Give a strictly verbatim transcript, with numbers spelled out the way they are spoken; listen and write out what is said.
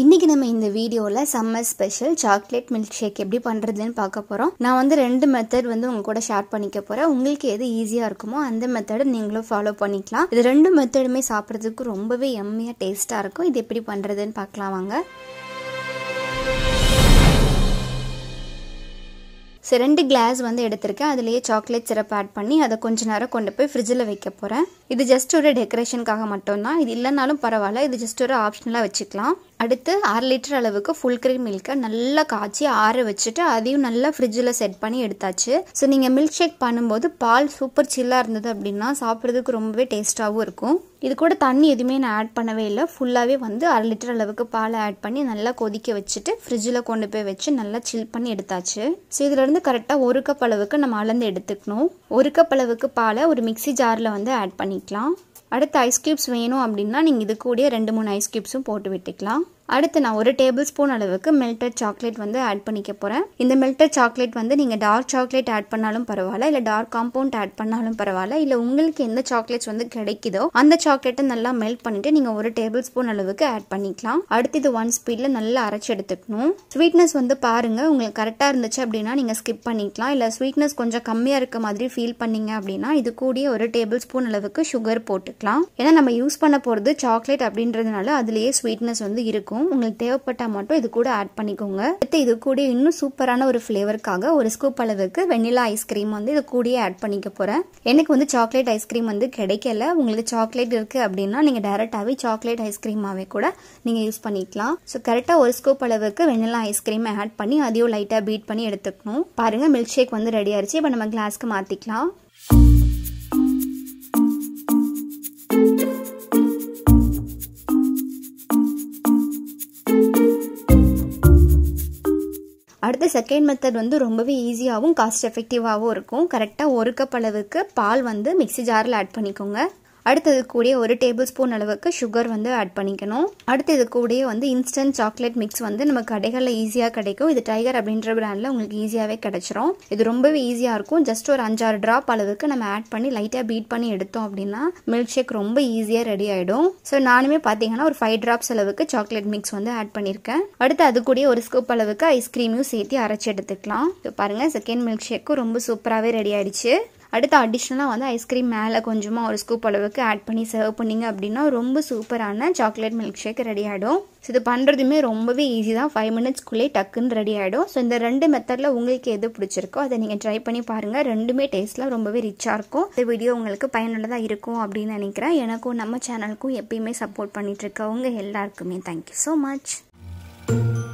இன்னைக்கு நம்ம இந்த வீடியோல summer special chocolate milk shake எப்படி பண்றதுன்னு பார்க்க போறோம். நான் வந்து ரெண்டு மெத்தட் வந்து உங்க கூட ஷேர் பண்ணிக்க போறேன். உங்களுக்கு எது ஈஸியா இருக்குமோ அந்த மெத்தட் நீங்களும் ஃபாலோ பண்ணிக்கலாம். இது ரெண்டு மெத்தடுமே சாப்பிடுறதுக்கு ரொம்பவே யம்மியா டேஸ்டா இருக்கும். இது எப்படி பண்றதுன்னு பார்க்கலாம் வாங்க. So ரெண்டு கிளாஸ் வந்து எடுத்துர்க்கேன். அதுலயே சாக்லேட் சிரப் ஆட் பண்ணி அத கொஞ்ச நேரம் கொண்டு போய் ஃப்ரிட்ஜ்ல வைக்க போறேன். இது ஜஸ்ட் ஒரு டெக்கரேஷனுக்காக மட்டும் தான். இது இல்லனாலும் பரவாயில்லை. இது ஜஸ்ட் ஒரு ஆப்ஷனலா வச்சுக்கலாம். அடுத்து அரை லிட்டர் அளவுக்கு ஃபுல் கிரீம் மில்க நல்லா காய்ச்சி ஆற வச்சுட்டு அதையும் நல்லா ஃப்ரிட்ஜில் செட் பண்ணி எடுத்தாச்சு. ஸோ நீங்கள் மில்க் ஷேக் பண்ணும்போது பால் சூப்பர் சில்லாக இருந்தது அப்படின்னா சாப்பிட்றதுக்கு ரொம்பவே டேஸ்ட்டாகவும் இருக்கும். இது கூட தண்ணி எதுவுமே நான் ஆட் பண்ணவே இல்லை. ஃபுல்லாகவே வந்து அரை லிட்டர் அளவுக்கு பாலை ஆட் பண்ணி நல்லா கொதிக்க வச்சுட்டு ஃப்ரிட்ஜில் கொண்டு போய் வச்சு நல்லா சில் பண்ணி எடுத்தாச்சு. ஸோ இதிலேருந்து கரெக்டாக ஒரு கப் அளவுக்கு நம்ம அளந்து எடுத்துக்கணும். ஒரு கப் அளவுக்கு பாலை ஒரு மிக்சி ஜாரில் வந்து ஆட் பண்ணிக்கலாம். அடுத்து ஐஸ் கியூப்ஸ் வேணும் அப்படின்னா நீங்கள் இது கூட ரெண்டு மூணு ஐஸ் கியூப்ஸும் போட்டு விட்டுக்கலாம். அடுத்து நான் ஒரு டேபிள் ஸ்பூன் அளவுக்கு மெல்டட் சாக்லேட் வந்து ஆட் பண்ணிக்க போகிறேன். இந்த மெல்டட் சாக்லேட் வந்து நீங்கள் டார்க் சாக்லேட் ஆட் பண்ணாலும் பரவாயில்ல, இல்லை டார்க் காம்பவுண்ட் ஆட் பண்ணாலும் பரவாயில்ல, இல்லை உங்களுக்கு எந்த சாக்லேட்ஸ் வந்து கிடைக்குதோ அந்த சாக்லேட்டை நல்லா மெல்ட் பண்ணிட்டு நீங்கள் ஒரு டேபிள் ஸ்பூன் அளவுக்கு ஆட் பண்ணிக்கலாம். அடுத்து இது ஒன் ஸ்பீடில் நல்லா அரைச்சி எடுத்துக்கணும். ஸ்வீட்னஸ் வந்து பாருங்கள், உங்களுக்கு கரெக்டாக இருந்துச்சு அப்படின்னா நீங்கள் ஸ்கிப் பண்ணிக்கலாம். இல்லை ஸ்வீட்னஸ் கொஞ்சம் கம்மியாக இருக்க மாதிரி ஃபீல் பண்ணீங்க அப்படின்னா இது கூட ஒரு டேபிள் ஸ்பூன் அளவுக்கு சுகர் போட்டுக்கலாம். ஏன்னா நம்ம யூஸ் பண்ண போகிறது சாக்லேட் அப்படின்றதுனால அதுலேயே ஸ்வீட்னஸ் வந்து இருக்கும். உங்களுக்கு தேவைப்பட்டா மட்டும் இது கூட ஆட் பண்ணிக்கோங்க. அடுத்து இது கூட இன்னும் சூப்பரான ஒரு ஃப்ளேவருக்காக ஒரு ஸ்கூப் அளவுக்கு வெனிலா ஐஸ்கிரீம் வந்து இது கூடயே ஆட் பண்ணிக்க போறேன். எனக்கு வந்து சாக்லேட் ஐஸ்கிரீம் வந்து கிடைக்கல. உங்களுக்கு சாக்லேட் இருக்கு அப்படின்னா நீங்க டைரக்டாவே சாக்லேட் ஐஸ்கிரீமாவே கூட நீங்க யூஸ் பண்ணிக்கலாம். ஸோ கரெக்டா ஒரு ஸ்கூப் அளவுக்கு வெனிலா ஐஸ்கிரீம் ஆட் பண்ணி அதையும் லைட்டா பீட் பண்ணி எடுத்துக்கணும். பாருங்க மில்க் ஷேக் வந்து ரெடி ஆயிடுச்சு. இப்போ நம்ம கிளாஸ்க்கு மாத்திக்கலாம். அடுத்த செகண்ட் மெத்தட் வந்து ரொம்பவே ஈஸியாகவும் காஸ்ட் எஃபெக்டிவாகவும் இருக்கும். கரெக்டாக ஒரு கப் அளவுக்கு பால் வந்து மிக்சி ஜாரில் ஆட் பண்ணிக்கோங்க. அடுத்தது கூட ஒரு டேபிள் ஸ்பூன் அளவுக்கு சுகர் வந்து ஆட் பண்ணிக்கணும். அடுத்தது கூட வந்து இன்ஸ்டன்ட் சாக்லேட் மிக்ஸ் வந்து நம்ம கடைகளில் ஈஸியாக கிடைக்கும். இது டைகர் அப்படின்ற பிராண்டில் உங்களுக்கு ஈஸியாகவே கிடைச்சிரும். இது ரொம்பவே ஈஸியாக இருக்கும். ஜஸ்ட் ஒரு அஞ்சாறு ட்ராப் அளவுக்கு நம்ம ஆட் பண்ணி லைட்டாக பீட் பண்ணி எடுத்தோம் அப்படின்னா மில்க் ஷேக் ரொம்ப ஈஸியாக ரெடி ஆகிடும். ஸோ நானுமே பார்த்தீங்கன்னா ஒரு ஃபைவ் ட்ராப்ஸ் அளவுக்கு சாக்லேட் மிக்ஸ் வந்து ஆட் பண்ணியிருக்கேன். அடுத்து அது கூட ஒரு ஸ்கூப் அளவுக்கு ஐஸ்கிரீமையும் சேர்த்து அரைச்சி எடுத்துக்கலாம். இப்போ பாருங்கள் செகண்ட் மில்க் ஷேக்கும் ரொம்ப சூப்பராகவே ரெடி ஆயிடுச்சு. அடுத்து அடிஷ்னலாக வந்து ஐஸ்கிரீம் மேலே கொஞ்சமாக ஒரு ஸ்கூப் அளவுக்கு ஆட் பண்ணி சர்வ் பண்ணிங்க அப்படின்னா ரொம்ப சூப்பரான சாக்லேட் மில்க் ஷேக் ரெடி ஆகிடும். ஸோ இது பண்ணுறதுமே ரொம்பவே ஈஸி தான். ஃபைவ் மினிட்ஸ்க்குள்ளே டக்குன்னு ரெடி ஆகிடும். ஸோ இந்த ரெண்டு மெத்தடில் உங்களுக்கு எது பிடிச்சிருக்கோ அதை நீங்கள் ட்ரை பண்ணி பாருங்கள். ரெண்டுமே டேஸ்ட்டில் ரொம்பவே ரிச்சாக இருக்கும். இந்த வீடியோ உங்களுக்கு பயனுள்ளதாக இருக்கும் அப்படின்னு நினைக்கிறேன். எனக்கும் நம்ம சேனலுக்கும் எப்பயுமே சப்போர்ட் பண்ணிட்டு இருக்கவங்க எல்லாருக்குமே தேங்க்யூ ஸோ மச்.